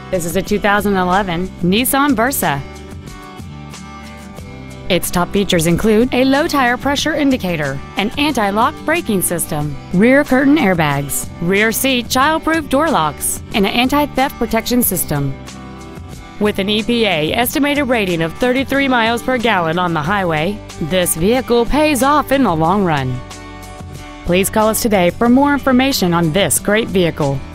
This is a 2011 Nissan Versa. Its top features include a low tire pressure indicator, an anti-lock braking system, rear curtain airbags, rear seat child-proof door locks, and an anti-theft protection system. With an EPA estimated rating of 33 miles per gallon on the highway, this vehicle pays off in the long run. Please call us today for more information on this great vehicle.